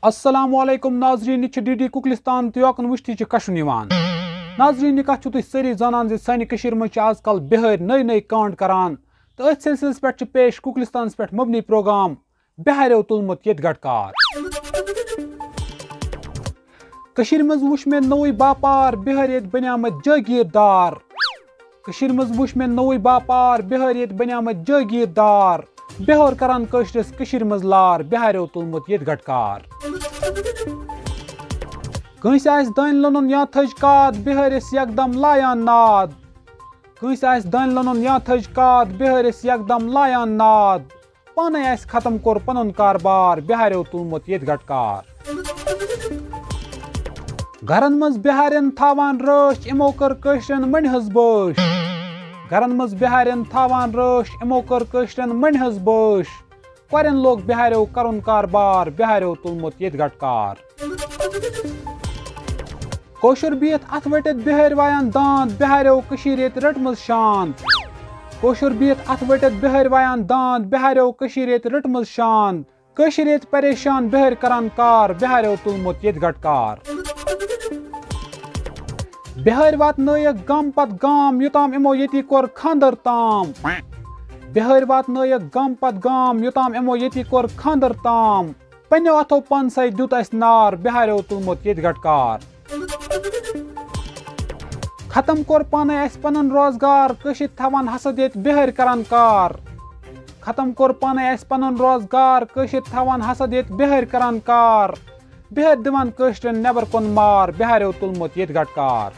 السلام علیکم ناظرین یہ ڈی ڈی کُکلِستان تہٕ یوکن وٕچھتھٕے چھِ کشُن یِوان ناظرین یہ کتھ چھو تُہۍ سٲری زانان زِ سانہِ کٔشیٖرِ منٛز چھِ آز کل بِہٲرۍ نٔے کانٛڈ کران تہٕ أتھۍ سلسلس پٮ۪ٹھ چھِ پیش کُکلِستانس پٮ۪ٹھ مبنی پروگرام بِہاریو تُلمُت ییٚتہِ گٹکار کٔشیٖرِ منٛز وٕچھ مےٚ نوٚوُے باپار بِہٲرۍ ییٚتہِ بنیٛامٕتۍ جٲگیٖر دار کٔشیٖرِ منٛز وٕچھ مےٚ نوٚوُے باپار بِہٲرۍ ییٚتہِ بنیٛامٕتۍ جٲگیٖر دار بِہور کران کٲشرِس کٔشیٖرِ منٛز لار بِہاریو تُلمُت ییٚتہِ گٹکار کٲنٛسہِ آسہِ دانہِ لوٚنُن یا تھٔج کاد بِہٲرِس یکدم لایان ناد کٲنٛسہِ آسہِ دانہِ لوٚنُن یا تھٔج کاد بِہٲرِس یکدم لایان ناد پانے آسہِ ختم کوٚر پنُن کاربار بِہاریو تُلمُت ییٚتہِ گٹکار گرن منٛز بِہارٮ۪ن تھاوان رٲچھ یِمو کٔر کٲشرٮ۪ن مٔنٛڈِ ہٕنٛز بٲش گرن منٛز بِہارٮ۪ن تھاوان رٲچھ یِمو کٔر کٲشرٮ۪ن مٔنٛڈِ ہٕنٛز بٲش کورٮ۪ن لوگ بِہاریو کرُن کاربار بِہاریو تُلمُت ییٚتہِ گٹکار کٲشُر بِہِتھ اتھٕ ؤٹِتھ بِہٲرۍ وایان داند بِہاریو کٔشیٖر ییٚتہِ رٔٹمٕژ شانت کٲشُر بِہِتھ اتھٕ ؤٹِتھ بِہٲرۍ وایان داند بِہاریو کٔشیٖر ییٚتہِ رٔٹمٕژ شانت کٲشِر ییٚتہِ پریشان بِہٲرۍ کران کار بِہاریو تُلمُت ییٚتہِ گٹکار بِہٲرۍ واتنٲیِکھ گام پتہٕ گام یوٚتام یِمو ییٚتی کوٚر خانٛدر تام بِہٲرۍ واتنٲیِکھ گام پتہٕ گام یوٚتام یِمو ییٚتی کوٚر خانٛدر تام پننیو اتھو پانسٕے دیُت اسہِ نار بِہاریو تُلمُت ییٚتہِ گٹکار ختم کوٚر پانے اسہِ پنُن روزگار کٲشِرۍ تھاوان حسد ییٚتہِ بِہٲرۍ کران کار ختم کوٚر پانے اسہِ پنُن روزگار کٲشِرۍ تھاوان حسد ییٚتہِ بِہٲرۍ کران کار بِہٲرۍ دِوان کٲشرٮ۪ن نٮ۪بر کُن مار بِہاریو تُلمُت ییٚتہِ گٹکار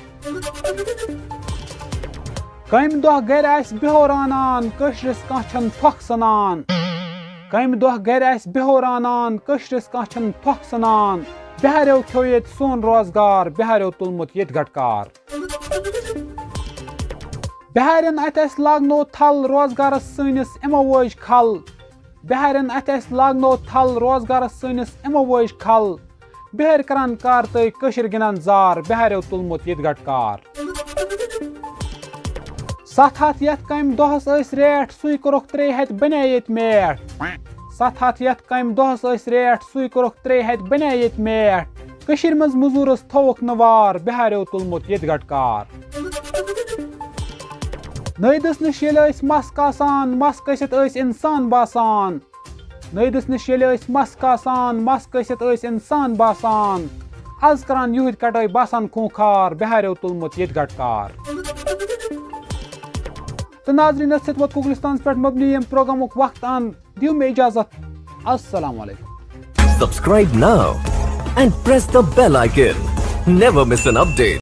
کامہِ دۄہ گرِ آسہِ بِہور انان کٲشرِس کانٛہہ چھنہٕ پھۄکھ سنان کامہِ دۄہ گرِ آسہِ بِہور انان کٲشرِس کانٛہہ چھنہٕ پھۄکھ سنان بِہاریو کھیوٚو ییٚتہِ سون روزگار بِہاریو تُلمُت ییٚتہِ گٹکار بِہارٮ۪ن اتھِ اسہِ لاگنو تھل روزگارس سٲنِس یِمو وٲج کھل بِہارٮ۪ن اتھِ اسہِ لاگنو تھل روزگارس سٲنِس یِمو وٲج کھل بِہٲرۍ کران کار تہٕ کٲشِر گِنٛدان زار بِہاریو تُلمُت ییٚتہِ گٹکار 7 ہتھ یتھ کامہِ دۄہس ٲسۍ ریٹھ سُے کوٚرُکھ 3 ہتھ بنے ییٚتہِ میٹھ 7 ہتھ یتھ کامہِ دۄہس ٲسۍ ریٹھ سُے کوٚرُکھ 3 ہتھ بنے ییٚتہِ میٹھ کٔشیٖرِ منٛز موٚزوٗرس تھووُکھ نہٕ وار بِہاریو تُلمُت ییٚتہِ گٹکار نٲیدس نِش ییٚلہِ ٲسۍ مس کاسان مس کٔسِتھ ٲسۍ انسان باسان نٲیدس نِش ییٚلہِ ٲسۍ مس کاسان مس کٔسِتھ ٲسۍ انسان باسان آز کران یُہُد کٹٲے باسان خوٗنخار بِہاریو تُلمُت ییٚتہِ گٹکار تہٕ ناظریٖن ٲسۍ سۭتۍ ووت کُکلِستانس پٮ۪ٹھ مبنی ییٚمہِ پروگرامُک وقت ان دِیِو مےٚ اجازت السلام علیکم Subscribe now and press the bell icon. Never miss an update.